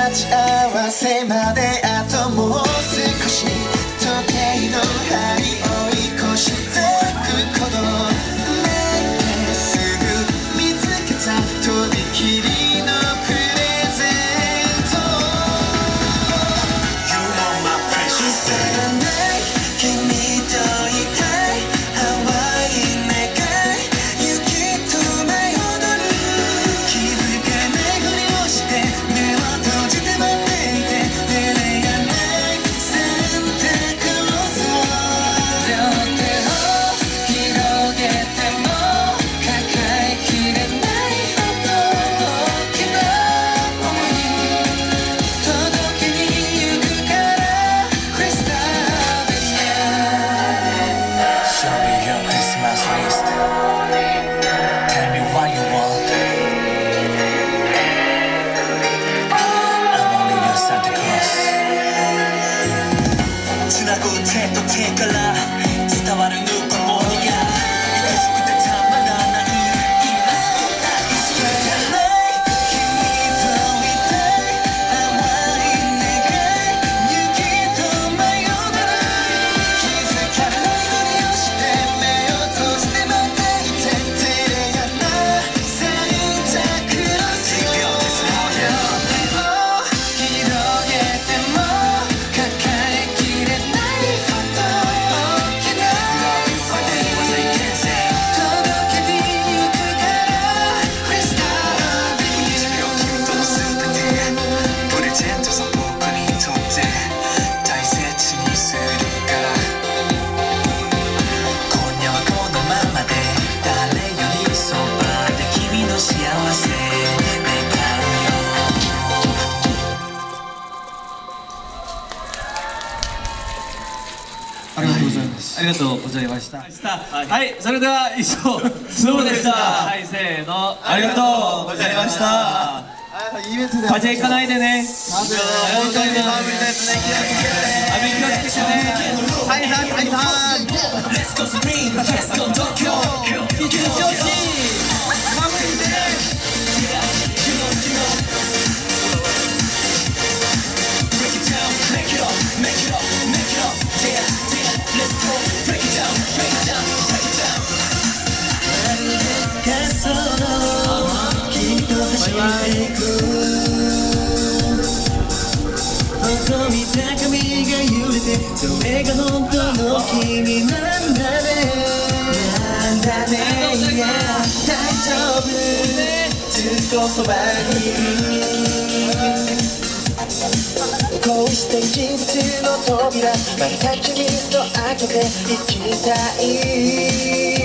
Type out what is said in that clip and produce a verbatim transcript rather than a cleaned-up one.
待ち合わせまであともう少し時計の針追い越してくことねえすぐ見つけたとびきりのプレゼント You are my precious 君といたい淡い願い雪と舞い踊る気づかないふりをして目を閉じて待っていて出会いがないサンタクロースを両手を広げても抱えきれないほど大きな想い届けに行くからクリスタルですね Show me your Christmas list Tell me what you want I'm only your Santa Claus つなぐ手と手から伝わるぬくもりが愛しくてたまらない今大好きじゃない君といたい淡い願い雪と舞い踊る気づかないふりをして目を閉じて待っていて照れがないサンタクロースよ両手を広げても抱えきれないほど大きな想い届けに行くからクリスタルです君とのすべてプレゼントさ僕にとって大切にするから今夜はこのままで誰よりそばで君の幸せ願うよありがとうございます。 ありがとうございました。はい、それでは以上、スノーでした。はい、せーの、ありがとうございました。 イベントで風邪ひかないでね。 本当に寒いですね。 雨気をつけてね。 はいはいはいはい。 Let's go Spring Let's go Tokyo 緊張しい。 Break it down, make it up, make it up, make it up Yeah, yeah, let's go Break it down, break it down, break it down まるで滑走路きっと走っていくほこみた髪が揺れてそれが本当の君なんだねなんだねいや大丈夫ずっとそばにいるこうして人生の扉また君と開けていきたい